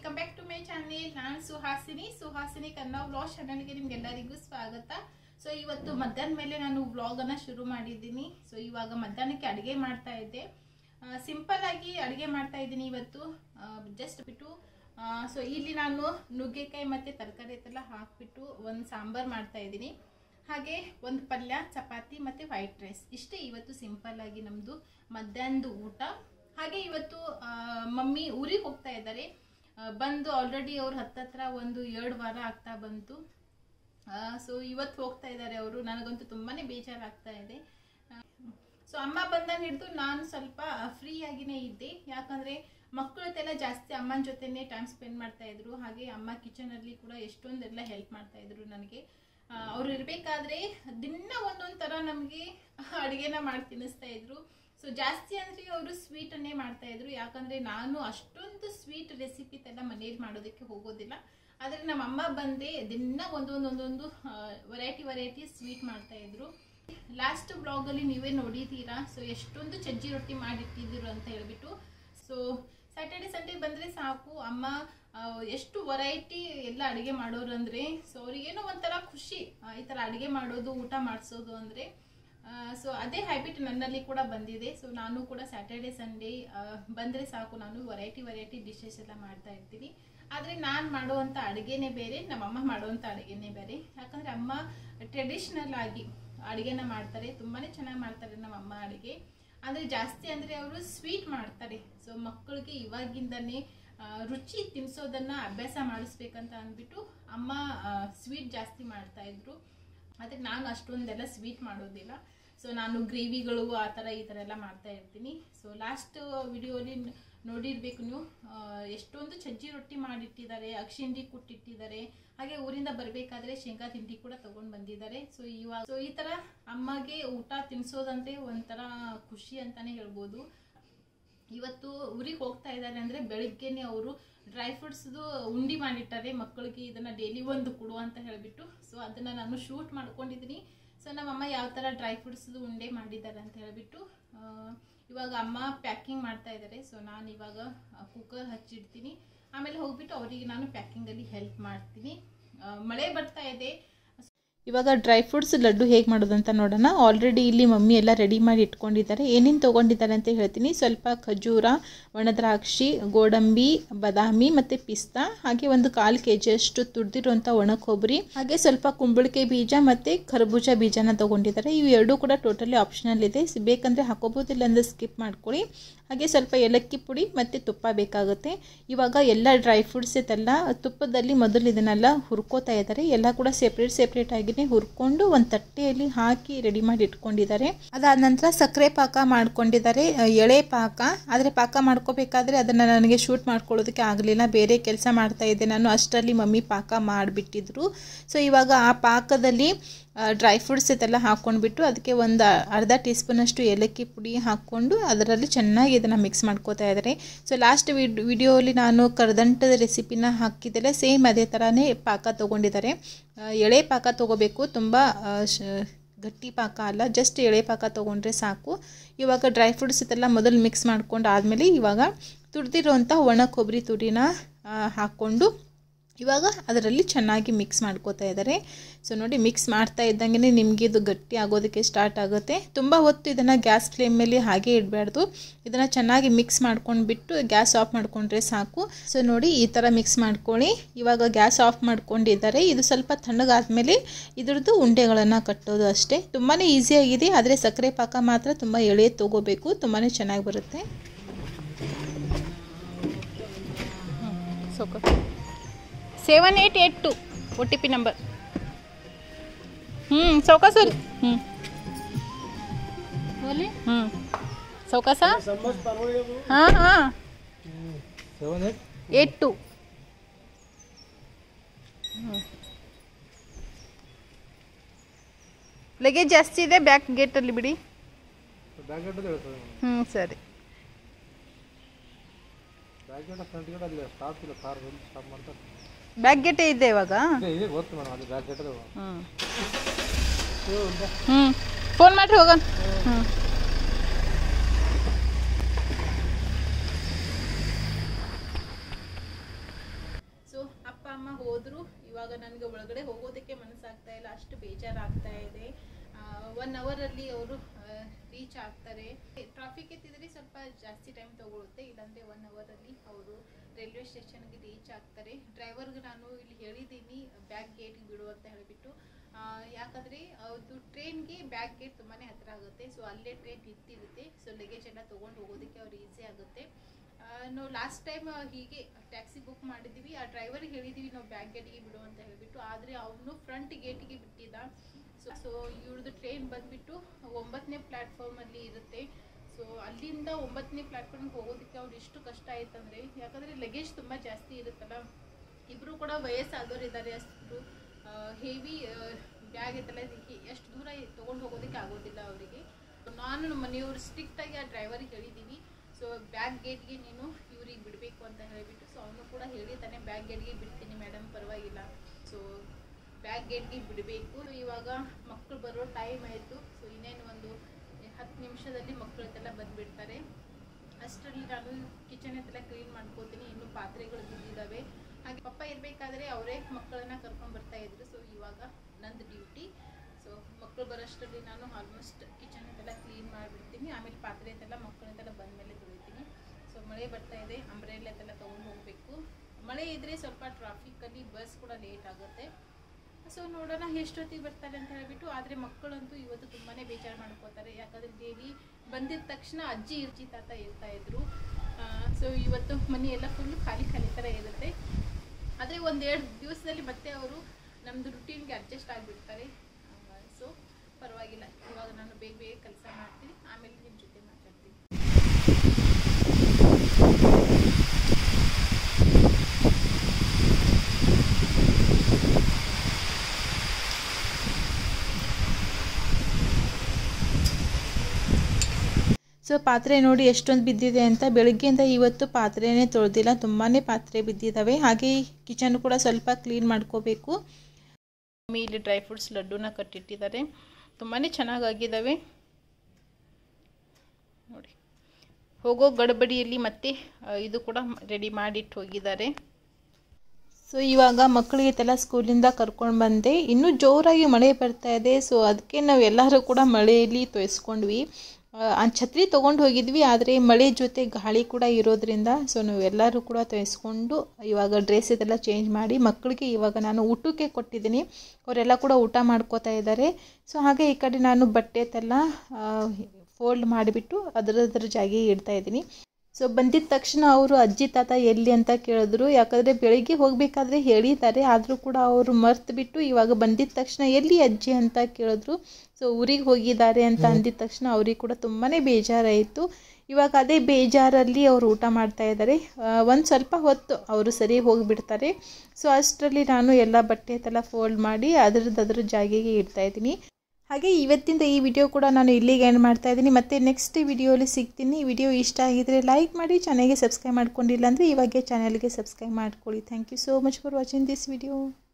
Welcome back to my channel. ನಾನು Suhasini Kannada vlog ಚಾನೆಲ್ಗೆ ನಿಮ್ಗೆಲ್ಲರಿಗೂ ಸ್ವಾಗತ. ಸೊ ಇವತ್ತು ಮಧ್ಯಾಹ್ನ ಮೇಲೆ ನಾನು ವ್ಲಾಗನ್ನು ಶುರು ಮಾಡಿದ್ದೀನಿ. ಸೊ ಇವಾಗ ಮಧ್ಯಾಹ್ನಕ್ಕೆ ಅಡುಗೆ ಮಾಡ್ತಾ ಇದ್ದೆ. ಸಿಂಪಲ್ ಆಗಿ ಅಡುಗೆ ಮಾಡ್ತಾ ಇದ್ದೀನಿ ಇವತ್ತು. ಜಸ್ಟ್ ಬಿಟ್ಟು ಸೊ ಇಲ್ಲಿ ನಾನು ನುಗ್ಗೆಕಾಯಿ ಮತ್ತು ತರಕಾರಿ ಎಲ್ಲ ಹಾಕಿಬಿಟ್ಟು ಒಂದು ಸಾಂಬಾರು ಮಾಡ್ತಾ ಇದ್ದೀನಿ. ಹಾಗೆ ಒಂದು ಪಲ್ಯ, ಚಪಾತಿ ಮತ್ತು ವೈಟ್ ರೈಸ್. ಇಷ್ಟೇ ಇವತ್ತು ಸಿಂಪಲ್ ಆಗಿ ನಮ್ಮದು ಮಧ್ಯಾಹ್ನದ ಊಟ. ಹಾಗೆ ಇವತ್ತು ಮಮ್ಮಿ ಊರಿಗೆ ಹೋಗ್ತಾ ಇದ್ದಾರೆ. ಬಂದು ಆಲ್ರೆಡಿ ಅವ್ರು ಹತ್ತತ್ರ ಒಂದು 2 ವಾರ ಆಗ್ತಾ ಬಂತು. ಸೊ ಇವತ್ತು ಹೋಗ್ತಾ ಇದ್ದಾರೆ ಅವರು. ನನಗಂತೂ ತುಂಬಾ ಬೇಜಾರಾಗ್ತಾ ಇದೆ. ಸೊ ಅಮ್ಮ ಬಂದಾಗ ಹಿಡಿದು ನಾನು ಸ್ವಲ್ಪ ಫ್ರೀ ಆಗಿನೇ ಇದ್ದೆ. ಯಾಕಂದರೆ ಮಕ್ಕಳದೆಲ್ಲ ಜಾಸ್ತಿ ಅಮ್ಮನ ಜೊತೆನೇ ಟೈಮ್ ಸ್ಪೆಂಡ್ ಮಾಡ್ತಾ ಇದ್ರು. ಹಾಗೆ ಅಮ್ಮ ಕಿಚನಲ್ಲಿ ಕೂಡ ಎಷ್ಟೊಂದೆಲ್ಲ ಹೆಲ್ಪ್ ಮಾಡ್ತಾ ಇದ್ರು ನನಗೆ. ಅವ್ರು ಇರಬೇಕಾದ್ರೆ ದಿನ ಒಂದೊಂದು ಥರ ನಮಗೆ ಅಡುಗೆನ ಮಾಡಿ ತಿನ್ನಿಸ್ತಾ ಇದ್ರು. ಸೊ ಜಾಸ್ತಿ ಅಂದರೆ ಅವರು ಸ್ವೀಟನ್ನೇ ಮಾಡ್ತಾ ಇದ್ರು. ಯಾಕಂದರೆ ನಾನು ಅಷ್ಟೊಂದು ಸ್ವೀಟ್ ರೆಸಿಪಿ ಎಲ್ಲ ಮನೇಲಿ ಮಾಡೋದಕ್ಕೆ ಹೋಗೋದಿಲ್ಲ. ಆದರೆ ನಮ್ಮ ಅಮ್ಮ ಬಂದೇ ದಿನ ಒಂದೊಂದು ವೆರೈಟಿ ಸ್ವೀಟ್ ಮಾಡ್ತಾ ಇದ್ರು. ಲಾಸ್ಟ್ ಬ್ಲಾಗಲ್ಲಿ ನೀವೇ ನೋಡಿದ್ದೀರಾ. ಸೊ ಎಷ್ಟೊಂದು ಸಜ್ಜಿ ರೊಟ್ಟಿ ಮಾಡಿಟ್ಟಿದ್ರು ಅಂತ ಹೇಳ್ಬಿಟ್ಟು. ಸೊ ಸ್ಯಾಟರ್ಡೆ ಸಂಡೇ ಬಂದರೆ ಸಾಕು, ಅಮ್ಮ ಎಷ್ಟು ವೆರೈಟಿ ಎಲ್ಲ ಅಡುಗೆ ಮಾಡೋರು ಅಂದರೆ. ಸೊ ಅವ್ರಿಗೇನೋ ಒಂಥರ ಖುಷಿ ಈ ಥರ ಅಡುಗೆ ಮಾಡೋದು, ಊಟ ಮಾಡಿಸೋದು ಅಂದರೆ. ಸೊ ಅದೇ ಹ್ಯಾಬಿಟ್ ನನ್ನಲ್ಲಿ ಕೂಡ ಬಂದಿದೆ. ಸೊ ನಾನು ಕೂಡ ಸ್ಯಾಟರ್ಡೆ ಸಂಡೇ ಬಂದರೆ ಸಾಕು, ನಾನು ವೆರೈಟಿ ಡಿಶಸ್ ಎಲ್ಲ ಮಾಡ್ತಾ ಇರ್ತೀನಿ. ಆದರೆ ನಾನು ಮಾಡುವಂಥ ಅಡುಗೆನೇ ಬೇರೆ, ನಮ್ಮಮ್ಮ ಮಾಡುವಂಥ ಅಡುಗೆನೇ ಬೇರೆ. ಯಾಕಂದರೆ ಅಮ್ಮ ಟ್ರೆಡಿಷ್ನಲ್ ಆಗಿ ಅಡುಗೆನ ಮಾಡ್ತಾರೆ, ತುಂಬಾ ಚೆನ್ನಾಗಿ ಮಾಡ್ತಾರೆ ನಮ್ಮಮ್ಮ ಅಡುಗೆ. ಅಂದರೆ ಜಾಸ್ತಿ ಅಂದರೆ ಅವರು ಸ್ವೀಟ್ ಮಾಡ್ತಾರೆ. ಸೊ ಮಕ್ಕಳಿಗೆ ಇವಾಗಿಂದನೇ ರುಚಿ ತಿನ್ನಿಸೋದನ್ನು ಅಭ್ಯಾಸ ಮಾಡಿಸ್ಬೇಕಂತ ಅಂದ್ಬಿಟ್ಟು ಅಮ್ಮ ಸ್ವೀಟ್ ಜಾಸ್ತಿ ಮಾಡ್ತಾಯಿದ್ರು. ಆದರೆ ನಾನು ಅಷ್ಟೊಂದೆಲ್ಲ ಸ್ವೀಟ್ ಮಾಡೋದಿಲ್ಲ. ಸೊ ನಾನು ಗ್ರೇವಿಗಳು ಆ ಥರ ಈ ಥರ ಎಲ್ಲ ಮಾಡ್ತಾ ಇರ್ತೀನಿ. ಸೊ ಲಾಸ್ಟ್ ವಿಡಿಯೋಲಿ ನೋಡಿರ್ಬೇಕು ನೀವು, ಎಷ್ಟೊಂದು ಸಜ್ಜಿ ರೊಟ್ಟಿ ಮಾಡಿಟ್ಟಿದ್ದಾರೆ, ಅಕ್ಷಿಂಡಿ ಕುಟ್ಟಿಟ್ಟಿದ್ದಾರೆ. ಹಾಗೆ ಊರಿಂದ ಬರಬೇಕಾದ್ರೆ ಶೇಂಗಾ ತಿಂಡಿ ಕೂಡ ತೊಗೊಂಡು ಬಂದಿದ್ದಾರೆ. ಸೊ ಈ ಥರ ಅಮ್ಮಗೆ ಊಟ ತಿನ್ನಿಸೋದಂತೆ ಒಂಥರ ಖುಷಿ ಅಂತಲೇ ಹೇಳ್ಬೋದು. ಇವತ್ತು ಊರಿಗೆ ಹೋಗ್ತಾ ಇದ್ದಾರೆ ಅಂದರೆ ಬೆಳಿಗ್ಗೆನೆ ಅವರು ಡ್ರೈ ಫ್ರೂಟ್ಸ್ದು ಉಂಡಿ ಮಾಡಿಟ್ಟಾರೆ ಮಕ್ಕಳಿಗೆ, ಇದನ್ನು ಡೈಲಿ ಒಂದು ಕೊಡು ಅಂತ ಹೇಳಿಬಿಟ್ಟು. ಸೊ ಅದನ್ನು ನಾನು ಶೂಟ್ ಮಾಡ್ಕೊಂಡಿದ್ದೀನಿ. ಸೊ ನಮ್ಮಮ್ಮ ಯಾವ ಥರ ಡ್ರೈ ಫ್ರೂಟ್ಸ್ದು ಉಂಡೆ ಮಾಡಿದ್ದಾರೆ ಅಂತ ಹೇಳಿಬಿಟ್ಟು ಇವಾಗ ಅಮ್ಮ ಪ್ಯಾಕಿಂಗ್ ಮಾಡ್ತಾ ಇದ್ದಾರೆ. ಸೊ ನಾನು ಇವಾಗ ಕುಕ್ಕರ್ ಹಚ್ಚಿಡ್ತೀನಿ. ಆಮೇಲೆ ಹೋಗ್ಬಿಟ್ಟು ಅವರಿಗೆ ನಾನು ಪ್ಯಾಕಿಂಗಲ್ಲಿ ಹೆಲ್ಪ್ ಮಾಡ್ತೀನಿ. ಮಳೆ ಬರ್ತಾ ಇದೆ. ಇವಾಗ ಡ್ರೈ ಫ್ರೂಟ್ಸ್ ಲಡ್ಡು ಹೇಗೆ ಮಾಡೋದು ಅಂತ ನೋಡೋಣ. ಆಲ್ರೆಡಿ ಇಲ್ಲಿ ಮಮ್ಮಿ ಎಲ್ಲ ರೆಡಿ ಮಾಡಿ ಇಟ್ಕೊಂಡಿದ್ದಾರೆ. ಏನೇನು ತೊಗೊಂಡಿದ್ದಾರೆ ಅಂತ ಹೇಳ್ತೀನಿ. ಸ್ವಲ್ಪ ಖಜೂರ, ಒಣದ್ರಾಕ್ಷಿ, ಗೋಡಂಬಿ, ಬಾದಾಮಿ ಮತ್ತು ಪಿಸ್ತಾ, ಹಾಗೆ ಒಂದು 1/4 kg ಅಷ್ಟು ತುರಿದಿರುವಂಥ ಒಣ ಕೊಬ್ಬರಿ, ಹಾಗೆ ಸ್ವಲ್ಪ ಕುಂಬಳಕಾಯಿ ಬೀಜ ಮತ್ತು ಖರ್ಬೂಜ ಬೀಜನ ತೊಗೊಂಡಿದ್ದಾರೆ. ಇವು ಎರಡೂ ಕೂಡ ಟೋಟಲಿ ಆಪ್ಷನಲ್ ಇದೆ. ಬೇಕಂದರೆ ಹಾಕೋಬೋದು, ಇಲ್ಲಾಂದರೆ ಸ್ಕಿಪ್ ಮಾಡ್ಕೊಳ್ಳಿ. ಹಾಗೆ ಸ್ವಲ್ಪ ಏಲಕ್ಕಿ ಪುಡಿ ಮತ್ತು ತುಪ್ಪ ಬೇಕಾಗುತ್ತೆ. ಇವಾಗ ಎಲ್ಲ ಡ್ರೈ ಫ್ರೂಟ್ಸ್ ಇದೆಲ್ಲ ತುಪ್ಪದಲ್ಲಿ ಮೊದಲು ಇದನ್ನೆಲ್ಲ ಹುರ್ಕೋತಾ ಇದ್ದಾರೆ. ಎಲ್ಲ ಕೂಡ ಸೆಪ್ರೇಟ್ ಆಗಿ ಹುರ್ಕೊಂಡು ಒಂದು ತಟ್ಟೆಯಲ್ಲಿ ಹಾಕಿ ರೆಡಿ ಮಾಡಿ ಇಟ್ಕೊಂಡಿದ್ದಾರೆ. ಅದಾದ ನಂತರ ಸಕ್ಕರೆ ಪಾಕ ಮಾಡ್ಕೊಂಡಿದ್ದಾರೆ, ಎಳೆ ಪಾಕ. ಆದರೆ ಪಾಕ ಮಾಡ್ಕೋಬೇಕಾದ್ರೆ ಅದನ್ನು ನನಗೆ ಶೂಟ್ ಮಾಡ್ಕೊಳ್ಳೋದಕ್ಕೆ ಆಗಲಿಲ್ಲ, ಬೇರೆ ಕೆಲಸ ಮಾಡ್ತಾ ಇದ್ದೆ ನಾನು. ಅಷ್ಟರಲ್ಲಿ ಮಮ್ಮಿ ಪಾಕ ಮಾಡಿಬಿಟ್ಟಿದ್ರು. ಸೊ ಇವಾಗ ಆ ಪಾಕದಲ್ಲಿ ಡ್ರೈ ಫ್ರೂಟ್ಸ್ ಇದೆಲ್ಲ ಹಾಕ್ಕೊಂಡ್ಬಿಟ್ಟು ಅದಕ್ಕೆ ಒಂದು ಅರ್ಧ ಟೀ ಸ್ಪೂನಷ್ಟು ಏಲಕ್ಕಿ ಪುಡಿ ಹಾಕ್ಕೊಂಡು ಅದರಲ್ಲಿ ಚೆನ್ನಾಗಿ ಇದನ್ನು ಮಿಕ್ಸ್ ಮಾಡ್ಕೋತಾ ಇದ್ದಾರೆ. ಸೊ ಲಾಸ್ಟ್ ವಿಡಿಯೋಲಿ ನಾನು ಕರದಂಟದ ರೆಸಿಪಿನ ಹಾಕಿದ್ದೆಲ್ಲ ಸೇಮ್ ಅದೇ ಥರನೇ ಪಾಕ ತೊಗೊಂಡಿದ್ದಾರೆ. ಎಳೆ ಪಾಕ ತೊಗೋಬೇಕು, ತುಂಬ ಗಟ್ಟಿ ಪಾಕ ಅಲ್ಲ, ಜಸ್ಟ್ ಎಳೆ ಪಾಕ ತೊಗೊಂಡ್ರೆ ಸಾಕು. ಇವಾಗ ಡ್ರೈ ಫ್ರೂಟ್ಸ್ ಇದೆಲ್ಲ ಮೊದಲು ಮಿಕ್ಸ್ ಮಾಡ್ಕೊಂಡು ಆದಮೇಲೆ ಇವಾಗ ತುರಿದಿರುವಂಥ ಒಣ ಕೊಬ್ಬರಿ ತುರಿನ ಹಾಕ್ಕೊಂಡು ಇವಾಗ ಅದರಲ್ಲಿ ಚೆನ್ನಾಗಿ ಮಿಕ್ಸ್ ಮಾಡ್ಕೋತಾ ಇದ್ದಾರೆ. ಸೊ ನೋಡಿ, ಮಿಕ್ಸ್ ಮಾಡ್ತಾ ಇದ್ದಂಗೆ ನಿಮಗೆ ಇದು ಗಟ್ಟಿ ಆಗೋದಕ್ಕೆ ಸ್ಟಾರ್ಟ್ ಆಗುತ್ತೆ. ತುಂಬ ಹೊತ್ತು ಇದನ್ನು ಗ್ಯಾಸ್ ಫ್ಲೇಮ್ ಮೇಲೆ ಹಾಗೆ ಇಡಬಾರ್ದು. ಇದನ್ನು ಚೆನ್ನಾಗಿ ಮಿಕ್ಸ್ ಮಾಡ್ಕೊಂಡ್ಬಿಟ್ಟು ಗ್ಯಾಸ್ ಆಫ್ ಮಾಡ್ಕೊಂಡ್ರೆ ಸಾಕು. ಸೊ ನೋಡಿ, ಈ ಥರ ಮಿಕ್ಸ್ ಮಾಡ್ಕೊಳ್ಳಿ. ಇವಾಗ ಗ್ಯಾಸ್ ಆಫ್ ಮಾಡ್ಕೊಂಡಿದ್ದಾರೆ. ಇದು ಸ್ವಲ್ಪ ತಣ್ಣಗಾದ್ಮೇಲೆ ಇದ್ರದ್ದು ಉಂಡೆಗಳನ್ನು ಕಟ್ಟೋದು ಅಷ್ಟೇ. ತುಂಬಾ ಈಸಿಯಾಗಿದೆ. ಆದರೆ ಸಕ್ಕರೆ ಪಾಕ ಮಾತ್ರ ತುಂಬ ಎಳೆ ತೊಗೋಬೇಕು, ತುಂಬಾ ಚೆನ್ನಾಗಿ ಬರುತ್ತೆ. 7882 OTP ನಂಬರ್. ಚೌಕಾಸೂರಿ. ಚೌಕಾಸ. ಹಾಂ 82. ಲಗೇಜ್ ಜಾಸ್ತಿ ಇದೆ, ಬ್ಯಾಕ್ ಗೇಟಲ್ಲಿ ಬಿಡಿ. ಸರಿ. ಬ್ಯಾಕ್ ಗೇಟೇ ಇದೆ ಇವಾಗ. ಫೋನ್ ಮಾಡ್ರಿ ಹೋಗೋಣ. ಇವಾಗ ನನಗೆ ಒಳಗಡೆ ಹೋಗೋದಕ್ಕೆ ಮನಸ್ಸಾಗ್ತಾ ಇಲ್ಲ, ಅಷ್ಟು ಬೇಜಾರಾಗ್ತಾ ಇದೆ. 1 ಅವರಲ್ಲಿ ಅವರು ರೀಚ್ ಆಗ್ತಾರೆ. ಟ್ರಾಫಿಕ್ ಎತ್ತಿದ್ರೆ ಸ್ವಲ್ಪ ಜಾಸ್ತಿ ಟೈಮ್ ತಗೊಳುತ್ತೆ, ಇಲ್ಲಾಂದರೆ 1 ಅವರಲ್ಲಿ ಅವರು ರೈಲ್ವೆ ಸ್ಟೇಷನ್ಗೆ ರೀಚ್ ಆಗ್ತಾರೆ. ಡ್ರೈವರ್ಗೆ ನಾನು ಇಲ್ಲಿ ಹೇಳಿದ್ದೀನಿ ಬ್ಯಾಕ್ ಗೇಟ್ಗೆ ಬಿಡು ಅಂತ ಹೇಳಿಬಿಟ್ಟು, ಯಾಕಂದರೆ ಅದು ಟ್ರೈನ್ಗೆ ಬ್ಯಾಕ್ ಗೇಟ್ ತುಂಬಾ ಹತ್ತಿರ ಆಗುತ್ತೆ. ಸೊ ಅಲ್ಲೇ ಟ್ರೈನ್ ನಿಂತಿರುತ್ತೆ. ಸೊ ಲಗೇಜ್ ಎಲ್ಲ ತೊಗೊಂಡು ಹೋಗೋದಕ್ಕೆ ಅವ್ರು ಈಸಿ ಆಗುತ್ತೆ. ನಾವು ಲಾಸ್ಟ್ ಟೈಮ್ ಹೀಗೆ ಟ್ಯಾಕ್ಸಿ ಬುಕ್ ಮಾಡಿದ್ದೀವಿ. ಆ ಡ್ರೈವರ್ಗೆ ಹೇಳಿದ್ದೀವಿ ನಾವು ಬ್ಯಾಕ್ ಗೇಟಿಗೆ ಬಿಡು ಅಂತ ಹೇಳಿಬಿಟ್ಟು, ಆದರೆ ಅವನು ಫ್ರಂಟ್ ಗೇಟಿಗೆ ಬಿಟ್ಟಿದ್ದ. ಸೊ ಇವ್ರದ್ದು ಟ್ರೈನ್ ಬಂದುಬಿಟ್ಟು 9ನೇ ಪ್ಲ್ಯಾಟ್ಫಾರ್ಮಲ್ಲಿ ಇರುತ್ತೆ. ಸೊ ಅಲ್ಲಿಂದ 9ನೇ ಪ್ಲ್ಯಾಟ್ಫಾರ್ಮ್ಗೆ ಹೋಗೋದಕ್ಕೆ ಅವ್ರು ಎಷ್ಟು ಕಷ್ಟ ಆಯ್ತಂದರೆ, ಯಾಕಂದರೆ ಲಗೇಜ್ ತುಂಬ ಜಾಸ್ತಿ ಇರುತ್ತಲ್ಲ. ಇಬ್ಬರು ಕೂಡ ವಯಸ್ಸಾದವರು ಇದ್ದಾರೆ, ಅಷ್ಟು ಹೆವಿ ಬ್ಯಾಗ್ ಇತ್ತಲ್ಲ, ಎಷ್ಟು ದೂರ ತೊಗೊಂಡು ಹೋಗೋದಕ್ಕೆ ಆಗೋದಿಲ್ಲ ಅವರಿಗೆ. ನಾನು ನಮ್ಮ ಮನೆಯವರು ಸ್ಟ್ರಿಕ್ಟಾಗಿ ಆ ಡ್ರೈವರಿಗೆ ಹೇಳಿದ್ದೀವಿ, ಸೊ ಬ್ಯಾಕ್ ಗೇಟ್ಗೆ ನೀನು ಇವ್ರಿಗೆ ಬಿಡಬೇಕು ಅಂತ ಹೇಳಿಬಿಟ್ಟು. ಸೊ ಅವನು ಕೂಡ ಹೇಳಿದ್ದಾನೆ ಬ್ಯಾಕ್ ಗೇಟ್ಗೆ ಬಿಡ್ತೀನಿ ಮೇಡಮ್ ಪರವಾಗಿಲ್ಲ, ಸೊ ಬ್ಯಾಕ್ ಗೇಟ್ಗೆ ಬಿಡಬೇಕು. ಇವಾಗ ಮಕ್ಕಳು ಬರೋ ಟೈಮ್ ಆಯಿತು. ಸೊ ಇನ್ನೇನು ಒಂದು 10 ನಿಮಿಷದಲ್ಲಿ ಮಕ್ಕಳದೆಲ್ಲ ಬಂದುಬಿಡ್ತಾರೆ. ಅಷ್ಟರಲ್ಲಿ ನಾನು ಕಿಚನ್ ಎಲ್ಲ ಕ್ಲೀನ್ ಮಾಡ್ಕೋತೀನಿ. ಇನ್ನೂ ಪಾತ್ರೆಗಳು ಬಿದ್ದಿದ್ದಾವೆ. ಹಾಗೆ ಪಪ್ಪ ಇರಬೇಕಾದ್ರೆ ಅವರೇ ಮಕ್ಕಳನ್ನ ಕರ್ಕೊಂಡು ಬರ್ತಾಯಿದ್ರು. ಸೊ ಇವಾಗ ನಂದು ಡ್ಯೂಟಿ. ಸೊ ಮಕ್ಕಳು ಬರೋಷ್ಟರಲ್ಲಿ ನಾನು ಆಲ್ಮೋಸ್ಟ್ ಕಿಚನ್ ಎಲ್ಲ ಕ್ಲೀನ್ ಮಾಡಿಬಿಡ್ತೀನಿ. ಆಮೇಲೆ ಪಾತ್ರೆ ಎಲ್ಲ ಮಕ್ಕಳದೆಲ್ಲ ಬಂದಮೇಲೆ ತೊಳಿತೀನಿ. ಸೊ ಮಳೆ ಬರ್ತಾ ಇದೆ, ಅಂಬ್ರೆಲ್ಲ ಎಲ್ಲ ತೊಗೊಂಡು ಹೋಗಬೇಕು. ಮಳೆ ಇದ್ದರೆ ಸ್ವಲ್ಪ ಟ್ರಾಫಿಕಲ್ಲಿ ಬಸ್ ಕೂಡ ಲೇಟ್ ಆಗುತ್ತೆ. ಸೊ ನೋಡೋಣ ಎಷ್ಟೊತ್ತಿಗೆ ಬರ್ತಾರೆ ಅಂತ ಹೇಳಿಬಿಟ್ಟು. ಆದರೆ ಮಕ್ಕಳಂತೂ ಇವತ್ತು ತುಂಬಾ ಬೇಜಾರು ಮಾಡ್ಕೋತಾರೆ, ಯಾಕಂದರೆ ಡೈಲಿ ಬಂದಿದ್ದ ತಕ್ಷಣ ಅಜ್ಜಿ ತಾತ ಇರ್ತಾಯಿದ್ರು. ಸೊ ಇವತ್ತು ಮನೆ ಎಲ್ಲ ಫುಲ್ ಖಾಲಿ ಥರ ಇರುತ್ತೆ. ಆದರೆ 1-2 ದಿವಸದಲ್ಲಿ ಮತ್ತೆ ಅವರು ನಮ್ಮದು ರುಟೀನ್ಗೆ ಅಡ್ಜಸ್ಟ್ ಆಗಿಬಿಡ್ತಾರೆ. ಸೊ ಪರವಾಗಿಲ್ಲ, ಇವಾಗ ನಾನು ಬೇಗ ಕೆಲಸ ಮಾಡ್ತೀನಿ, ಆಮೇಲೆ ನಿಮ್ಮ ಜೊತೆ ಮಾತಾಡ್ತೀನಿ. ಸೊ ಪಾತ್ರೆ ನೋಡಿ ಎಷ್ಟೊಂದು ಬಿದ್ದಿದೆ ಅಂತ. ಬೆಳಗ್ಗೆಯಿಂದ ಇವತ್ತು ಪಾತ್ರೆನೇ ತೊಳೆದಿಲ್ಲ, ತುಂಬಾ ಪಾತ್ರೆ ಬಿದ್ದಿದ್ದಾವೆ. ಹಾಗೆ ಕಿಚನ್ ಕೂಡ ಸ್ವಲ್ಪ ಕ್ಲೀನ್ ಮಾಡ್ಕೋಬೇಕು. ಇಲ್ಲಿ ಡ್ರೈ ಫ್ರೂಟ್ಸ್ ಲಡ್ಡುನ ಕಟ್ಟಿಟ್ಟಿದ್ದಾರೆ, ತುಂಬಾ ಚೆನ್ನಾಗಾಗಿದ್ದಾವೆ ನೋಡಿ. ಹೋಗೋ ಗಡಬಡಿಯಲ್ಲಿ ಮತ್ತೆ ಇದು ಕೂಡ ರೆಡಿ ಮಾಡಿಟ್ಟು ಹೋಗಿದ್ದಾರೆ. ಸೊ ಇವಾಗ ಮಕ್ಕಳಿಗೆಲ್ಲ ಸ್ಕೂಲಿಂದ ಕರ್ಕೊಂಡು ಬಂದೆ. ಇನ್ನೂ ಜೋರಾಗಿ ಮಳೆ ಬರ್ತಾ ಇದೆ. ಸೊ ಅದಕ್ಕೆ ನಾವು ಎಲ್ಲರೂ ಕೂಡ ಮಳೆಯಲ್ಲಿ ತೊಯ್ಸ್ಕೊಂಡ್ವಿ. ಛತ್ರಿ ತೊಗೊಂಡು ಹೋಗಿದ್ವಿ, ಆದರೆ ಮಳೆ ಜೊತೆ ಗಾಳಿ ಕೂಡ ಇರೋದ್ರಿಂದ ಸೊ ನಾವು ಎಲ್ಲರೂ ಕೂಡ ತೊಯ್ಸ್ಕೊಂಡು ಇವಾಗ ಡ್ರೆಸ್ ಇದೆಲ್ಲ ಚೇಂಜ್ ಮಾಡಿ ಮಕ್ಕಳಿಗೆ ಇವಾಗ ನಾನು ಊಟಕ್ಕೆ ಕೊಟ್ಟಿದ್ದೀನಿ. ಅವರೆಲ್ಲ ಕೂಡ ಊಟ ಮಾಡ್ಕೋತಾ ಇದ್ದಾರೆ. ಸೊ ಹಾಗೆ ಈ ಕಡೆ ನಾನು ಬಟ್ಟೆ ಎಲ್ಲ ಫೋಲ್ಡ್ ಮಾಡಿಬಿಟ್ಟು ಅದರ ಜಾಗಿಗೆ ಇಡ್ತಾ ಇದ್ದೀನಿ. ಸೊ ಬಂದಿದ್ದ ತಕ್ಷಣ ಅವರು ಅಜ್ಜಿ ತಾತ ಎಲ್ಲಿ ಅಂತ ಕೇಳಿದ್ರು, ಯಾಕಂದರೆ ಬೆಳಿಗ್ಗೆ ಹೋಗಬೇಕಾದ್ರೆ ಹೇಳಿದ್ದಾರೆ, ಆದರೂ ಕೂಡ ಅವರು ಮರ್ತು ಬಿಟ್ಟು ಇವಾಗ ಬಂದಿದ್ದ ತಕ್ಷಣ ಎಲ್ಲಿ ಅಜ್ಜಿ ಅಂತ ಕೇಳಿದ್ರು. ಸೊ ಊರಿಗೆ ಹೋಗಿದ್ದಾರೆ ಅಂತ ಅಂದಿದ್ದ ತಕ್ಷಣ ಅವ್ರಿಗೆ ಕೂಡ ತುಂಬಾ ಬೇಜಾರಾಯಿತು. ಇವಾಗ ಅದೇ ಬೇಜಾರಲ್ಲಿ ಅವರು ಊಟ ಮಾಡ್ತಾ ಇದ್ದಾರೆ. ಒಂದು ಸ್ವಲ್ಪ ಹೊತ್ತು ಅವರು ಸರಿ ಹೋಗಿಬಿಡ್ತಾರೆ. ಸೊ ಅಷ್ಟರಲ್ಲಿ ನಾನು ಎಲ್ಲ ಬಟ್ಟೆ ಎಲ್ಲ ಫೋಲ್ಡ್ ಮಾಡಿ ಅದರ ಜಾಗಿಗೆ ಇಡ್ತಾ ಇದ್ದೀನಿ. ಹಾಗೆ ಇವತ್ತಿಂದ ಈ ವಿಡಿಯೋ ಕೂಡ ನಾನು ಇಲ್ಲಿಗೆ ಎಂಡ್ ಮಾಡ್ತಾ ಇದ್ದೀನಿ. ಮತ್ತೆ ನೆಕ್ಸ್ಟ್ ವಿಡಿಯೋಲಿ ಸಿಗ್ತೀನಿ. ವಿಡಿಯೋ ಇಷ್ಟ ಆಗಿದ್ರೆ ಲೈಕ್ ಮಾಡಿ, ಚಾನಲ್ಗೆ ಸಬ್ಸ್ಕ್ರೈಬ್ ಮಾಡ್ಕೊಂಡಿಲ್ಲ ಅಂದರೆ ಇವಾಗೆ ಚಾನಲ್ಗೆ ಸಬ್ಸ್ಕ್ರೈಬ್ ಮಾಡ್ಕೊಳ್ಳಿ. Thank you so much for watching this video.